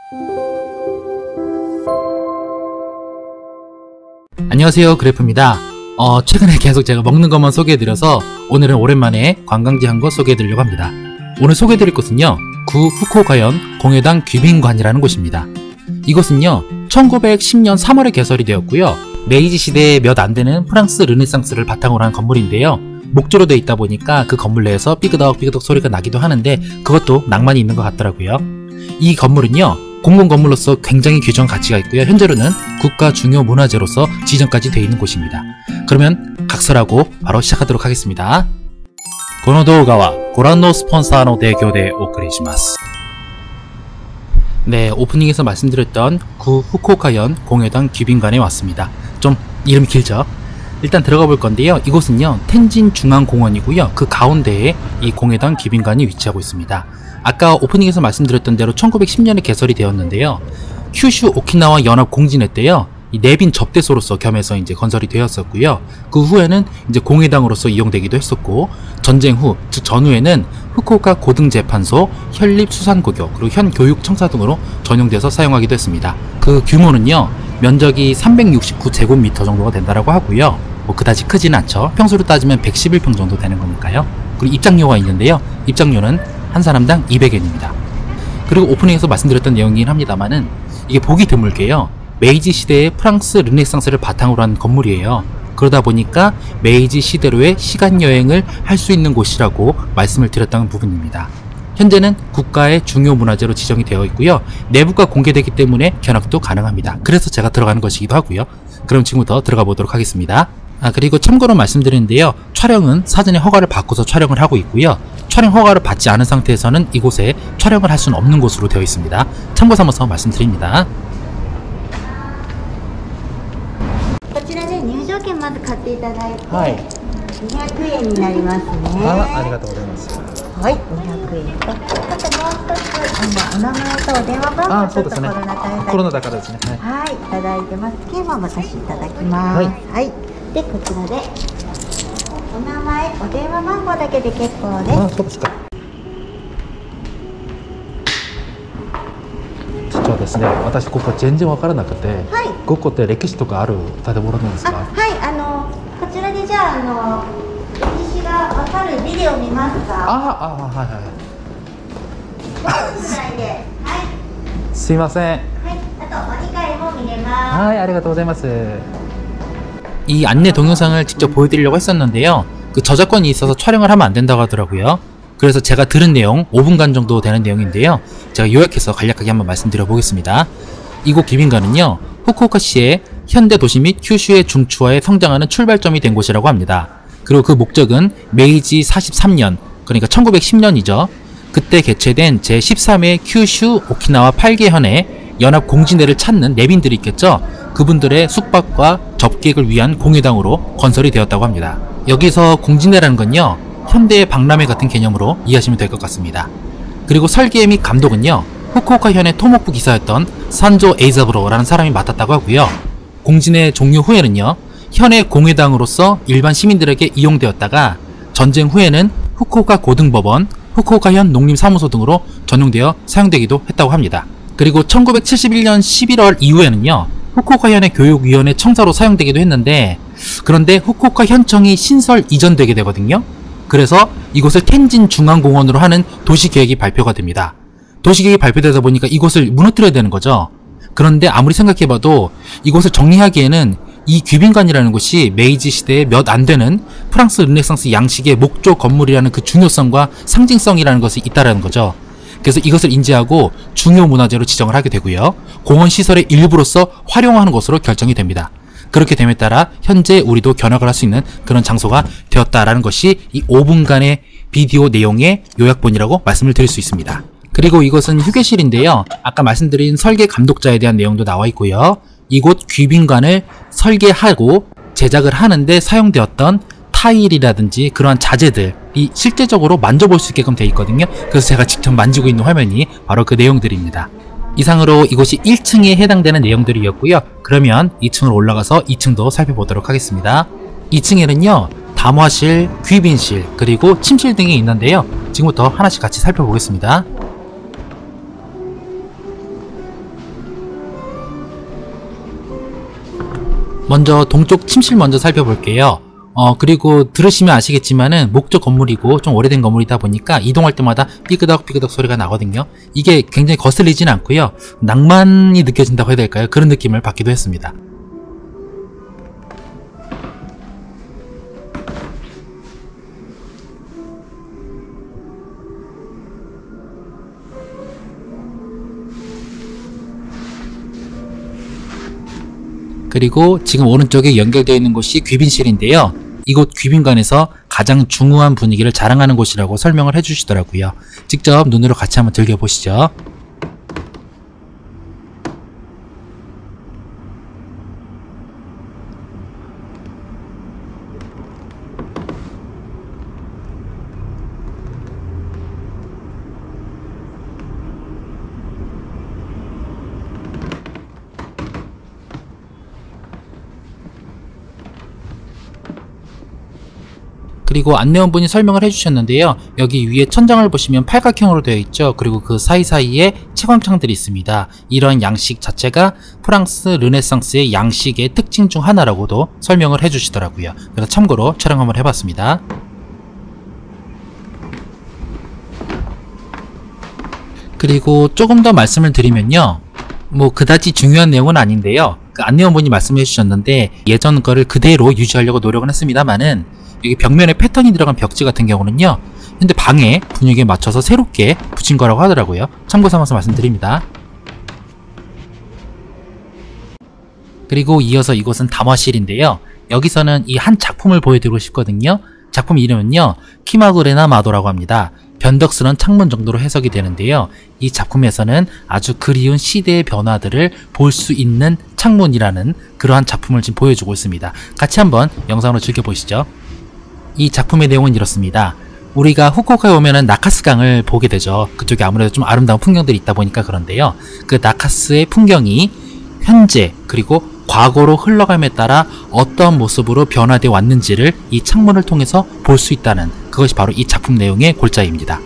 안녕하세요, 그래프입니다. 최근에 계속 제가 먹는 것만 소개해드려서 오늘은 오랜만에 관광지 한 곳 소개해드리려고 합니다. 오늘 소개해드릴 곳은요, 구 후쿠오카현 공회당 귀빈관이라는 곳입니다. 이곳은요 1910년 3월에 개설이 되었고요, 메이지 시대에 몇 안되는 프랑스 르네상스를 바탕으로 한 건물인데요, 목조로 되어 있다 보니까 그 건물 내에서 삐그덕 삐그덕 소리가 나기도 하는데 그것도 낭만이 있는 것 같더라고요. 이 건물은요 공공건물로서 굉장히 규정 가치가 있고요, 현재로는 국가 중요 문화재로서 지정까지 되어 있는 곳입니다. 그러면 각설하고 바로 시작하도록 하겠습니다. この動画はご覧のスポンサーの提供でお送りします。 네, 오프닝에서 말씀드렸던 구 후쿠오카현 공회당 귀빈관에 왔습니다. 좀 이름이 길죠? 일단 들어가 볼 건데요, 이곳은요 텐진 중앙공원이고요, 그 가운데에 이 공회당 귀빈관이 위치하고 있습니다. 아까 오프닝에서 말씀드렸던 대로 1910년에 개설이 되었는데요, 큐슈 오키나와 연합 공진회 때요 이 내빈 접대소로서 겸해서 이제 건설이 되었었고요, 그 후에는 이제 공회당으로서 이용되기도 했었고, 전쟁 후, 즉 전후에는 후쿠오카 고등재판소, 현립수산고교, 그리고 현교육청사 등으로 전용돼서 사용하기도 했습니다. 그 규모는요 면적이 369제곱미터 정도가 된다라고 하고요, 뭐 그다지 크지는 않죠. 평수로 따지면 111평 정도 되는 거니까요. 그리고 입장료가 있는데요, 입장료는 한 사람당 200엔입니다. 그리고 오프닝에서 말씀드렸던 내용이긴 합니다만은 이게 보기 드물게요, 메이지 시대의 프랑스 르네상스를 바탕으로 한 건물이에요. 그러다 보니까 메이지 시대로의 시간여행을 할 수 있는 곳이라고 말씀을 드렸던 부분입니다. 현재는 국가의 중요 문화재로 지정이 되어 있고요, 내부가 공개되기 때문에 견학도 가능합니다. 그래서 제가 들어가는 것이기도 하고요. 그럼 지금부터 들어가 보도록 하겠습니다. 그리고 참고로 말씀드리는데요, 촬영은 사전에 허가를 받고서 촬영을 하고 있고요, 촬영 허가를 받지 않은 상태에서는 이곳에 촬영을 할 수는 없는 곳으로 되어 있습니다. 참고 삼아서 말씀드립니다. こちらで入場券まず買っていただいて、 はい、 200円になりますね。 ありがとうございます。 はい、200円と、あともう一つお名前とお電話番号とコロナ対策はい、いただいてます。券は渡しいただきます。はい、でこちらでお名前、お電話番号だけで結構です。あ、そうですか。 実はですね、私ここ全然わからなくて、ここって歴史とかある建物なんですか？ はい、こちらでじゃあ歴史がわかるビデオ見ますか？ はいはい。 はい、 すいません。はい、 あとお二階も見れます。 はい、ありがとうございます。이 안내 동영상을 직접 보여드리려고 했었는데요, 그 저작권이 있어서 촬영을 하면 안 된다고 하더라고요. 그래서 제가 들은 내용 5분간 정도 되는 내용인데요, 제가 요약해서 간략하게 한번 말씀드려 보겠습니다. 이곳 귀빈관은요 후쿠오카시의 현대 도시 및 큐슈의 중추화에 성장하는 출발점이 된 곳이라고 합니다. 그리고 그 목적은 메이지 43년, 그러니까 1910년이죠. 그때 개최된 제13회 큐슈 오키나와 8개 현의 연합 공진회를 찾는 내빈들이 있겠죠. 그분들의 숙박과 접객을 위한 공회당으로 건설이 되었다고 합니다. 여기서 공진회라는 건요 현대의 박람회 같은 개념으로 이해하시면 될 것 같습니다. 그리고 설계 및 감독은요 후쿠오카 현의 토목부 기사였던 산조 에이자브로라는 사람이 맡았다고 하고요, 공진회 종료 후에는요 현의 공회당으로서 일반 시민들에게 이용되었다가 전쟁 후에는 후쿠오카 고등법원, 후쿠오카현 농림사무소 등으로 전용되어 사용되기도 했다고 합니다. 그리고 1971년 11월 이후에는요 후쿠오카현의 교육위원회 청사로 사용되기도 했는데, 그런데 후쿠오카 현청이 신설 이전되게 되거든요. 그래서 이곳을 텐진 중앙공원으로 하는 도시계획이 발표가 됩니다. 도시계획이 발표되다 보니까 이곳을 무너뜨려야 되는 거죠. 그런데 아무리 생각해봐도 이곳을 정리하기에는 이 귀빈관이라는 곳이 메이지 시대에 몇 안되는 프랑스 르네상스 양식의 목조 건물이라는 그 중요성과 상징성이라는 것이 있다는 거죠. 그래서 이것을 인지하고 중요 문화재로 지정을 하게 되고요, 공원 시설의 일부로서 활용하는 것으로 결정이 됩니다. 그렇게 됨에 따라 현재 우리도 견학을 할 수 있는 그런 장소가 되었다라는 것이 이 5분간의 비디오 내용의 요약본이라고 말씀을 드릴 수 있습니다. 그리고 이것은 휴게실인데요, 아까 말씀드린 설계 감독자에 대한 내용도 나와 있고요, 이곳 귀빈관을 설계하고 제작을 하는데 사용되었던 타일이라든지 그러한 자재들이 실제적으로 만져볼 수 있게끔 되어 있거든요. 그래서 제가 직접 만지고 있는 화면이 바로 그 내용들입니다. 이상으로 이곳이 1층에 해당되는 내용들이었고요. 그러면 2층으로 올라가서 2층도 살펴보도록 하겠습니다. 2층에는요 담화실, 귀빈실, 그리고 침실 등이 있는데요, 지금부터 하나씩 같이 살펴보겠습니다. 먼저 동쪽 침실 먼저 살펴볼게요. 그리고 들으시면 아시겠지만은 목조 건물이고 좀 오래된 건물이다 보니까 이동할 때마다 삐그덕삐그덕 소리가 나거든요. 이게 굉장히 거슬리진 않고요. 낭만이 느껴진다고 해야 될까요? 그런 느낌을 받기도 했습니다. 그리고 지금 오른쪽에 연결되어 있는 곳이 귀빈실인데요. 이곳 귀빈관에서 가장 중후한 분위기를 자랑하는 곳이라고 설명을 해주시더라고요. 직접 눈으로 같이 한번 즐겨보시죠. 그리고 안내원분이 설명을 해주셨는데요. 여기 위에 천장을 보시면 팔각형으로 되어 있죠. 그리고 그 사이사이에 채광창들이 있습니다. 이런 양식 자체가 프랑스 르네상스의 양식의 특징 중 하나라고도 설명을 해주시더라고요. 그래서 참고로 촬영 한번 해봤습니다. 그리고 조금 더 말씀을 드리면요. 뭐 그다지 중요한 내용은 아닌데요. 그 안내원분이 말씀해 주셨는데 예전 거를 그대로 유지하려고 노력은 했습니다만은 여기 벽면에 패턴이 들어간 벽지 같은 경우는요, 현재 방의 분위기에 맞춰서 새롭게 붙인 거라고 하더라고요. 참고 삼아서 말씀드립니다. 그리고 이어서 이곳은 담화실인데요. 여기서는 이 한 작품을 보여드리고 싶거든요. 작품 이름은요, 키마구레나 마도라고 합니다. 변덕스런 창문 정도로 해석이 되는데요. 이 작품에서는 아주 그리운 시대의 변화들을 볼 수 있는 창문이라는 그러한 작품을 지금 보여주고 있습니다. 같이 한번 영상으로 즐겨보시죠. 이 작품의 내용은 이렇습니다. 우리가 후쿠오카에 오면은 나카스강을 보게 되죠. 그쪽에 아무래도 좀 아름다운 풍경들이 있다 보니까 그런데요. 그 나카스의 풍경이 현재 그리고 과거로 흘러감에 따라 어떤 모습으로 변화되어 왔는지를 이 창문을 통해서 볼 수 있다는 그것이 바로 이 작품 내용의 골자입니다.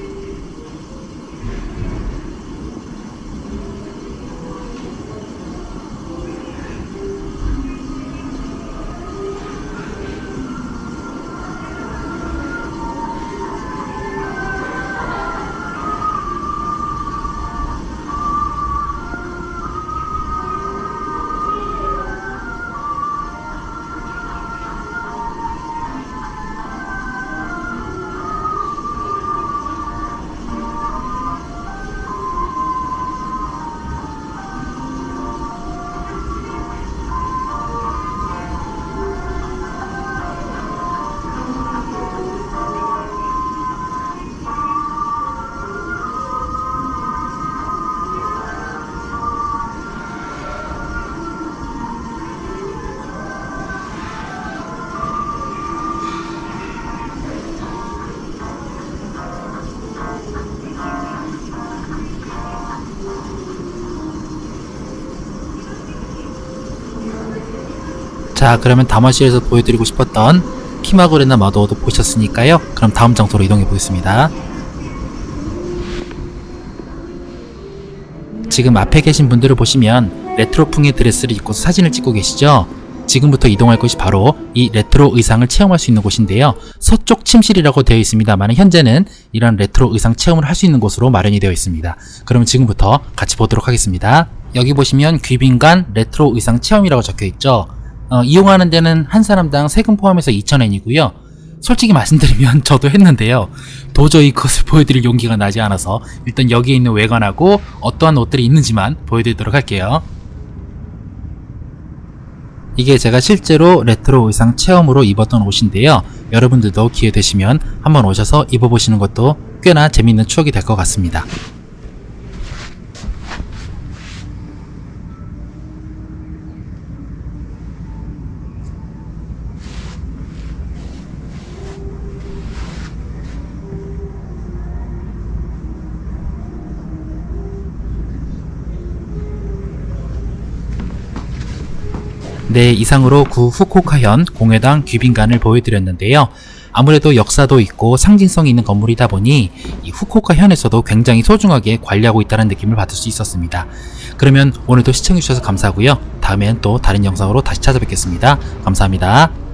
자, 그러면 담화실에서 보여드리고 싶었던 키마구레나 마도도 보셨으니까요. 그럼 다음 장소로 이동해 보겠습니다. 지금 앞에 계신 분들을 보시면 레트로풍의 드레스를 입고서 사진을 찍고 계시죠? 지금부터 이동할 곳이 바로 이 레트로 의상을 체험할 수 있는 곳인데요. 서쪽 침실이라고 되어 있습니다만 현재는 이런 레트로 의상 체험을 할 수 있는 곳으로 마련이 되어 있습니다. 그럼 지금부터 같이 보도록 하겠습니다. 여기 보시면 귀빈관 레트로 의상 체험이라고 적혀 있죠. 이용하는 데는 한 사람당 세금 포함해서 2,000엔이고요. 솔직히 말씀드리면 저도 했는데요. 도저히 그것을 보여드릴 용기가 나지 않아서 일단 여기에 있는 외관하고 어떠한 옷들이 있는지만 보여드리도록 할게요. 이게 제가 실제로 레트로 의상 체험으로 입었던 옷인데요. 여러분들도 기회 되시면 한번 오셔서 입어보시는 것도 꽤나 재밌는 추억이 될 것 같습니다. 네, 이상으로 구 후쿠오카현 공회당 귀빈관을 보여드렸는데요. 아무래도 역사도 있고 상징성이 있는 건물이다 보니 이 후쿠오카 현에서도 굉장히 소중하게 관리하고 있다는 느낌을 받을 수 있었습니다. 그러면 오늘도 시청해주셔서 감사하고요. 다음엔 또 다른 영상으로 다시 찾아뵙겠습니다. 감사합니다.